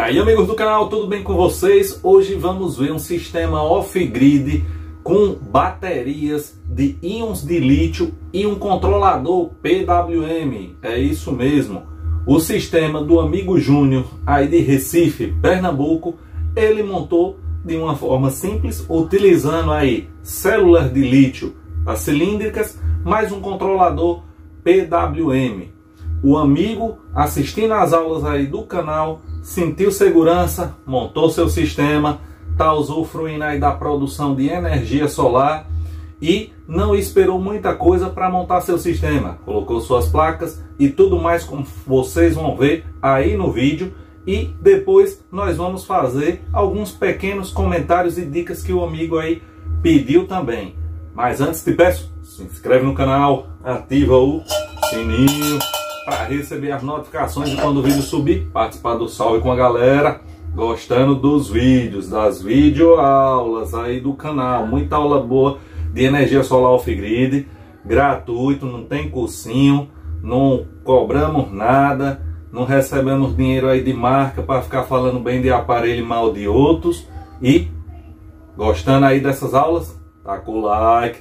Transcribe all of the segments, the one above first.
aí, amigos do canal, tudo bem com vocês? Hoje vamos ver um sistema off-grid com baterias de íons de lítio e um controlador PWM. É isso mesmo. O sistema do amigo Júnior aí de Recife, Pernambuco, ele montou de uma forma simples, utilizando aí células de lítio cilíndricas, mais um controlador PWM. O amigo, assistindo às aulas aí do canal, sentiu segurança, montou seu sistema, está usufruindo aí da produção de energia solar e não esperou muita coisa para montar seu sistema. Colocou suas placas e tudo mais, como vocês vão ver aí no vídeo. E depois nós vamos fazer alguns pequenos comentários e dicas que o amigo aí pediu também. Mas antes te peço, se inscreve no canal, ativa o sininho para receber as notificações de quando o vídeo subir, participar do salve com a galera, gostando dos vídeos, das videoaulas aí do canal, muita aula boa de energia solar off-grid, gratuito, não tem cursinho, não cobramos nada, não recebemos dinheiro aí de marca para ficar falando bem de aparelho e mal de outros. E gostando aí dessas aulas, taca o like,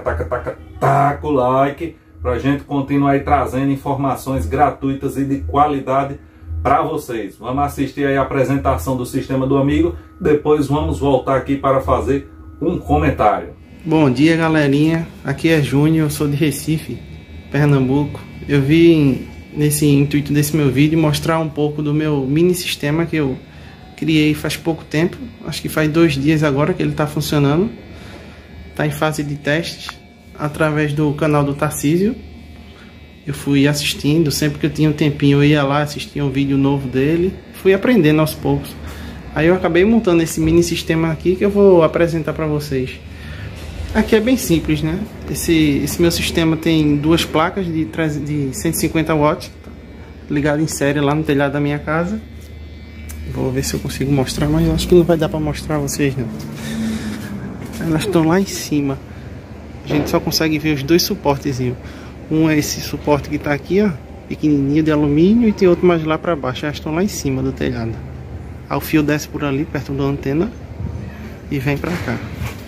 taca o like, pra gente continuar aí trazendo informações gratuitas e de qualidade para vocês. Vamos assistir aí a apresentação do sistema do amigo, depois vamos voltar aqui para fazer um comentário. Bom dia, galerinha, aqui é Júnior, eu sou de Recife, Pernambuco. Eu vim nesse intuito desse meu vídeo mostrar um pouco do meu mini sistema que eu criei faz pouco tempo, acho que faz 2 dias agora que ele está funcionando, está em fase de teste. Através do canal do Tarcísio, eu fui assistindo, sempre que eu tinha um tempinho eu ia lá, assistia um vídeo novo dele, fui aprendendo aos poucos. Aí eu acabei montando esse mini sistema aqui que eu vou apresentar para vocês. Aqui é bem simples, né? Esse meu sistema tem 2 placas de 150 watts, ligado em série lá no telhado da minha casa. Vou ver se eu consigo mostrar, mas eu acho que não vai dar para mostrar a vocês não. Elas estão lá em cima. A gente só consegue ver os 2 suportezinhos. Um é esse suporte que está aqui, ó, pequenininho, de alumínio, e tem outro mais lá para baixo. Elas estão lá em cima do telhado. Aí o fio desce por ali, perto da antena, e vem para cá.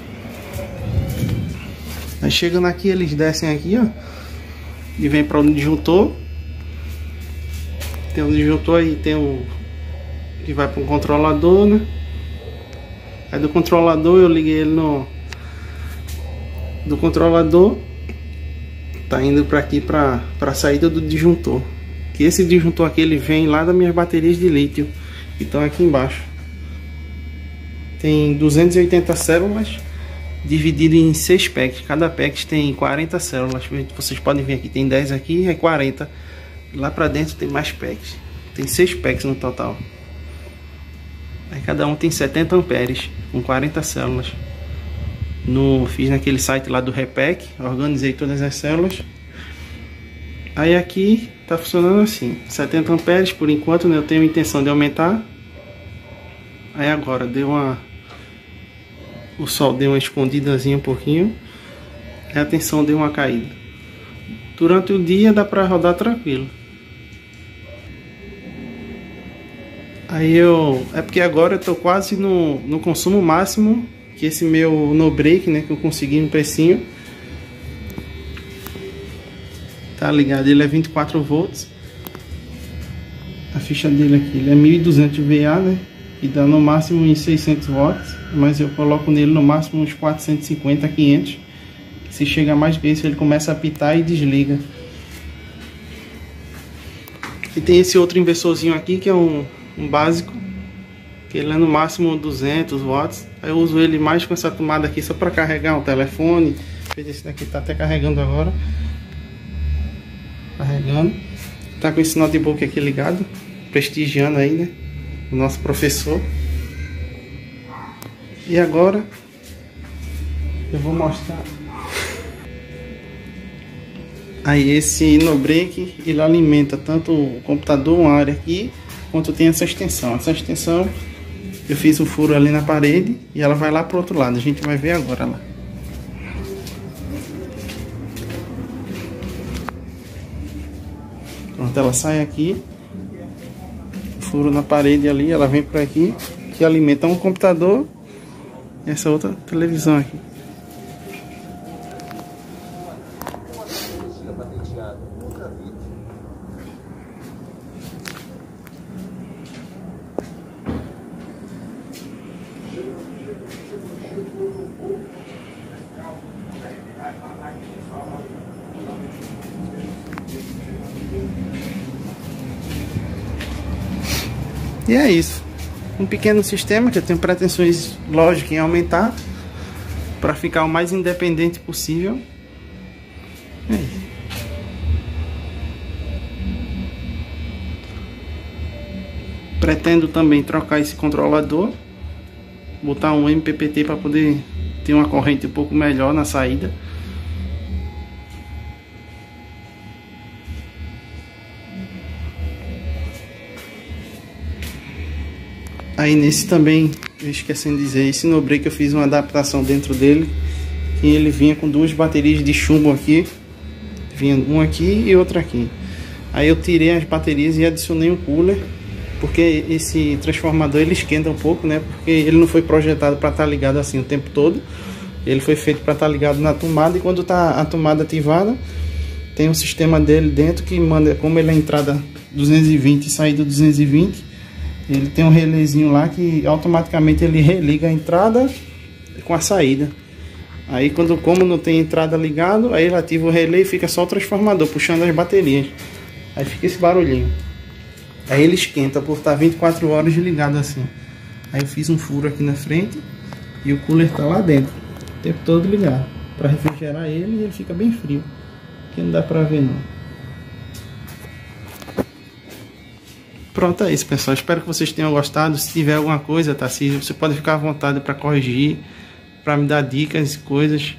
Aí chegando aqui, eles descem aqui, ó, e vem para o disjuntor. Tem um disjuntor aí, tem um que vai para um controlador, né? Aí do controlador eu liguei ele no... do controlador tá indo para aqui para a saída do disjuntor, que esse disjuntor aqui ele vem lá das minhas baterias de lítio que estão aqui embaixo. Tem 280 células dividido em 6 packs, cada pack tem 40 células. Vocês podem ver aqui, tem 10 aqui, é 40 lá para dentro, tem mais packs, tem 6 packs no total. Aí cada um tem 70 amperes com 40 células. Fiz naquele site lá do Repack, organizei todas as células. Aí aqui tá funcionando assim, 70 amperes por enquanto, né? Eu tenho a intenção de aumentar. Aí agora o sol deu uma escondidazinha um pouquinho, a tensão deu uma caída. Durante o dia dá para rodar tranquilo. Aí é porque agora eu tô quase no consumo máximo, que esse meu no break, né, que eu consegui no precinho, tá ligado, ele é 24 volts. A ficha dele aqui, ele é 1200 VA, né, e dá no máximo em 600 watts, mas eu coloco nele no máximo uns 450, 500. Se chegar mais que isso, ele começa a apitar e desliga. E tem esse outro inversorzinho aqui, que é um básico, que ele é no máximo 200 watts. Aí eu uso ele mais com essa tomada aqui só para carregar um telefone. Esse daqui tá até carregando agora. Carregando. Tá com esse notebook aqui ligado, prestigiando aí, né, o nosso professor. E agora eu vou mostrar. Aí esse no break, ele alimenta tanto o computador, uma área aqui, quanto tem essa extensão. Essa extensão eu fiz um furo ali na parede e ela vai lá pro outro lado. A gente vai ver agora lá. Pronto, ela sai aqui. furo na parede ali, ela vem por aqui, que alimenta um computador e essa outra televisão aqui. E é isso, um pequeno sistema que eu tenho pretensões lógicas em aumentar para ficar o mais independente possível. É isso. Pretendo também trocar esse controlador, botar um MPPT para poder ter uma corrente um pouco melhor na saída. Aí nesse também, eu esquecendo de dizer, esse no break eu fiz uma adaptação dentro dele, que ele vinha com duas baterias de chumbo aqui, vinha uma aqui e outra aqui. Aí eu tirei as baterias e adicionei um cooler, porque esse transformador ele esquenta um pouco, né? Porque ele não foi projetado para estar ligado assim o tempo todo, ele foi feito para estar ligado na tomada, e quando tá a tomada ativada, tem um sistema dele dentro que manda, como ele é entrada 220 e saída 220, ele tem um relézinho lá que automaticamente ele religa a entrada com a saída. Aí como não tem entrada ligado, aí ele ativa o relé e fica só o transformador puxando as baterias. Aí fica esse barulhinho. Aí ele esquenta por estar 24 horas ligado assim. Aí eu fiz um furo aqui na frente e o cooler tá lá dentro, o tempo todo ligado, para refrigerar ele, e ele fica bem frio. Aqui não dá pra ver não. Pronto, é isso, pessoal. Espero que vocês tenham gostado. Se tiver alguma coisa, Tarcísio, você pode ficar à vontade para corrigir, para me dar dicas e coisas.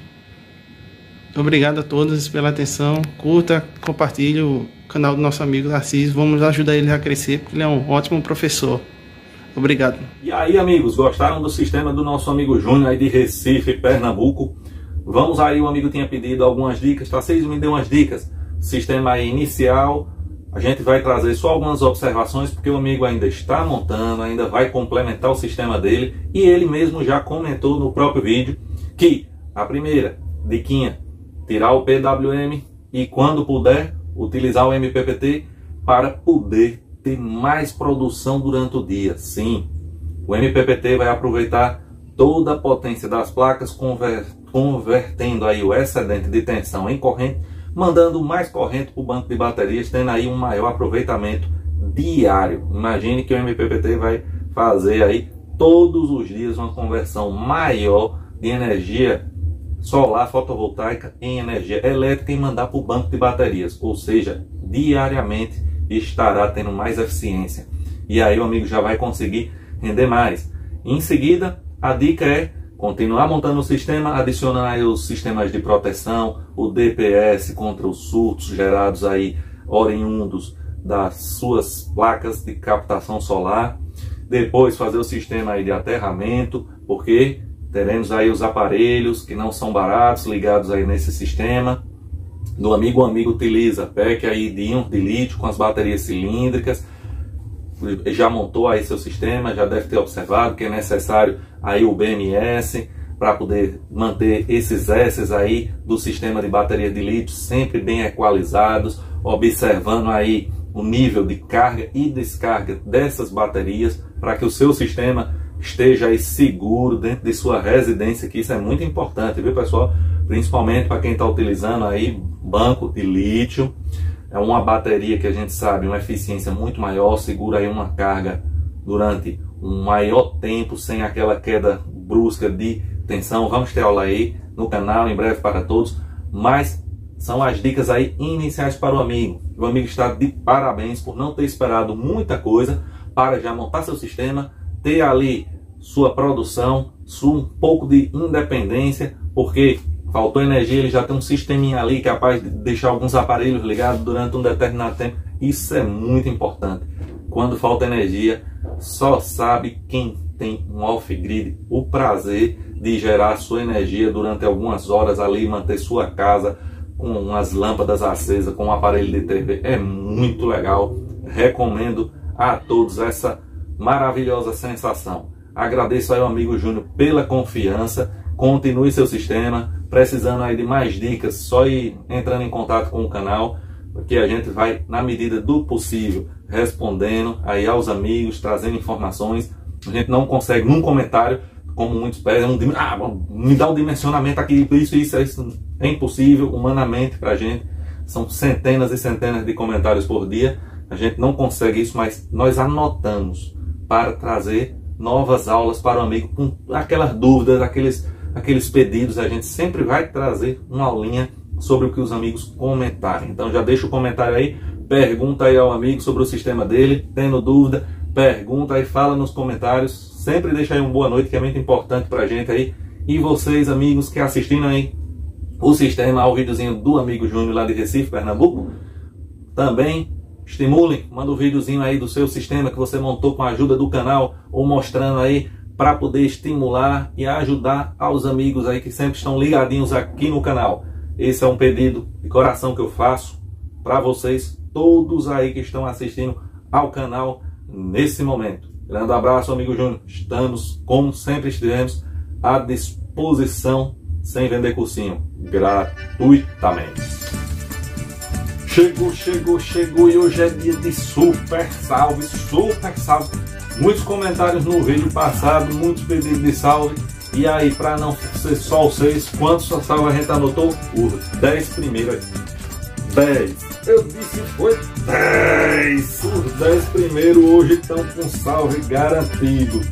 Obrigado a todos pela atenção. Curta, compartilhe o canal do nosso amigo Tarcísio. Vamos ajudar ele a crescer, porque ele é um ótimo professor. Obrigado. E aí, amigos, gostaram do sistema do nosso amigo Júnior aí de Recife, Pernambuco? Vamos aí, o amigo tinha pedido algumas dicas. Tarcísio me deu umas dicas. Sistema aí inicial. A gente vai trazer só algumas observações, porque o amigo ainda está montando, ainda vai complementar o sistema dele, e ele mesmo já comentou no próprio vídeo que a primeira diquinha, tirar o PWM e quando puder utilizar o MPPT para poder ter mais produção durante o dia. Sim, o MPPT vai aproveitar toda a potência das placas, convertendo aí o excedente de tensão em corrente, mandando mais corrente para o banco de baterias, tendo aí um maior aproveitamento diário. Imagine que o MPPT vai fazer aí todos os dias uma conversão maior de energia solar fotovoltaica em energia elétrica e mandar para o banco de baterias, ou seja, diariamente estará tendo mais eficiência, e aí o amigo já vai conseguir render mais. Em seguida, a dica é continuar montando o sistema, adicionando aí os sistemas de proteção, o DPS contra os surtos gerados aí oriundos das suas placas de captação solar. Depois fazer o sistema aí de aterramento, porque teremos aí os aparelhos que não são baratos ligados aí nesse sistema. O amigo utiliza PEC aí de íon de lítio com as baterias cilíndricas. Já montou aí seu sistema, já deve ter observado que é necessário aí o BMS para poder manter esses S aí do sistema de bateria de lítio sempre bem equalizados, observando aí o nível de carga e descarga dessas baterias para que o seu sistema esteja aí seguro dentro de sua residência, que isso é muito importante, viu, pessoal? Principalmente para quem está utilizando aí banco de lítio. É uma bateria que a gente sabe, uma eficiência muito maior, segura aí uma carga durante um maior tempo, sem aquela queda brusca de tensão. Vamos ter aula aí no canal, em breve para todos, mas são as dicas aí iniciais para o amigo. O amigo está de parabéns por não ter esperado muita coisa para já montar seu sistema, ter ali sua produção, um pouco de independência, porque faltou energia, ele já tem um sisteminha ali capaz de deixar alguns aparelhos ligados durante um determinado tempo. Isso é muito importante. Quando falta energia, só sabe quem tem um off-grid o prazer de gerar sua energia durante algumas horas ali, manter sua casa com as lâmpadas acesas, com um aparelho de TV. É muito legal. Recomendo a todos essa maravilhosa sensação. Agradeço aí ao amigo Júnior pela confiança. Continue seu sistema. Precisando aí de mais dicas, só ir entrando em contato com o canal, porque a gente vai, na medida do possível, respondendo aí aos amigos, trazendo informações. A gente não consegue num comentário, como muitos pedem, me dá um dimensionamento aqui, isso é impossível humanamente para a gente. São centenas e centenas de comentários por dia, a gente não consegue isso, mas nós anotamos para trazer novas aulas para o amigo com aquelas dúvidas, aqueles pedidos. A gente sempre vai trazer uma aulinha sobre o que os amigos comentarem. Então já deixa o comentário aí, pergunta aí ao amigo sobre o sistema dele, tendo dúvida, pergunta aí, fala nos comentários. Sempre deixa aí uma boa noite, que é muito importante pra gente aí. E vocês, amigos, que assistindo aí o sistema, ao videozinho do amigo Júnior lá de Recife, Pernambuco, também estimulem, manda um videozinho aí do seu sistema que você montou com a ajuda do canal, ou mostrando aí, para poder estimular e ajudar aos amigos aí que sempre estão ligadinhos aqui no canal. Esse é um pedido de coração que eu faço para vocês, todos aí que estão assistindo ao canal nesse momento. Grande abraço, amigo Júnior. Estamos, como sempre estivemos, à disposição, sem vender cursinho, gratuitamente. Chegou e hoje é dia de super salve. Muitos comentários no vídeo passado, muitos pedidos de salve. E aí, para não ser só os 6, quantos salve a gente anotou? Os 10 primeiros. 10. Eu disse foi 10. Os 10 primeiros hoje estão com salve garantido.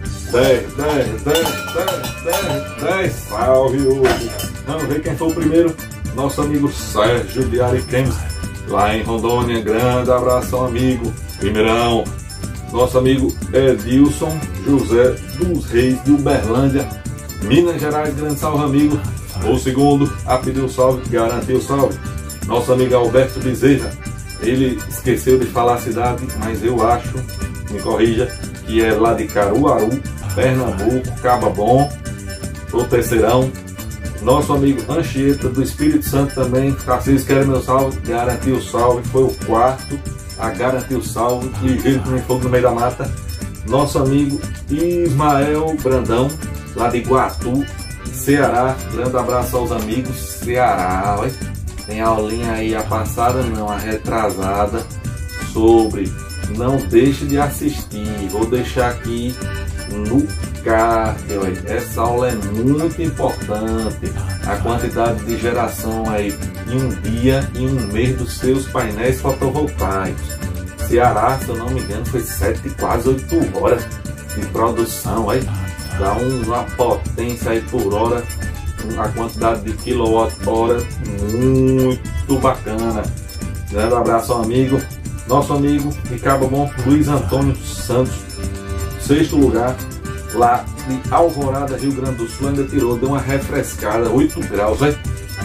10 salve hoje. Vamos ver quem foi o primeiro. Nosso amigo Sérgio de Ariquemes, lá em Rondônia. Grande abração, amigo. Primeirão. Nosso amigo Edilson José dos Reis de Uberlândia, Minas Gerais. Grande salve, amigo. O segundo a pedir o salve, garantiu o salve. Nosso amigo Alberto Bezerra, ele esqueceu de falar a cidade, mas eu acho, me corrija, que é lá de Caruaru, Pernambuco, Caba Bom, o terceirão. Nosso amigo Anchieta do Espírito Santo também, Tarcísio, quer meu salve, garantiu o salve, foi o quarto a garantir o salve, ligeiro que nem fogo no meio da mata. Nosso amigo Ismael Brandão, lá de Iguatu, Ceará. Grande abraço aos amigos Ceará. Olha, tem aulinha aí, a passada não, a retrasada, sobre não deixe de assistir. Vou deixar aqui no card. Olha, essa aula é muito importante. A quantidade de geração aí em um dia e um mês dos seus painéis fotovoltaicos. Ceará, se eu não me engano, foi 7, quase 8 horas de produção. Aí dá uma potência aí por hora, a quantidade de quilowatt-hora muito bacana. Grande abraço ao amigo, nosso amigo de Cabo Bom, Luiz Antônio Santos, 6º lugar, lá de Alvorada, Rio Grande do Sul. Ainda tirou, deu uma refrescada, 8 graus, velho.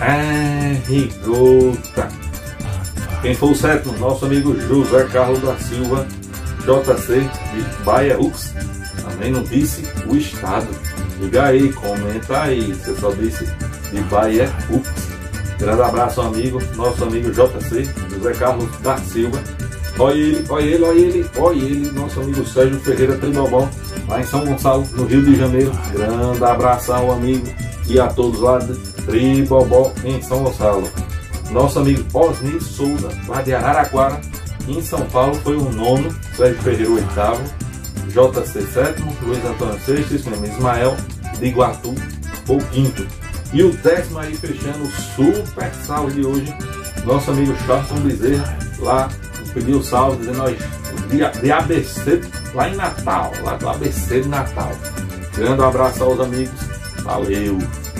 Rigota. Quem foi o 7º? Nosso amigo José Carlos da Silva, JC de Bahia Ux. Também não disse o estado. Liga aí, comenta aí. Você só disse de Bahia Ux. Grande abraço, amigo. Nosso amigo JC, José Carlos da Silva. Olha ele, nosso amigo Sérgio Ferreira Tribobão, lá em São Gonçalo, no Rio de Janeiro. Grande abração, amigo, e a todos lá de Tribobó, em São Gonçalo. Nosso amigo Osni Souza, lá de Araraquara, em São Paulo, foi o 9º, Sérgio Ferreira o 8º, JC 7º, Luiz Antônio 6º, isso mesmo, Ismael de Iguatu o 5º. E o 10º aí, fechando o super salve de hoje, nosso amigo Charlton Bezerra, lá pediu salve, dizendo nós de ABC, lá em Natal, lá do ABC de Natal. Grande abraço aos amigos, valeu!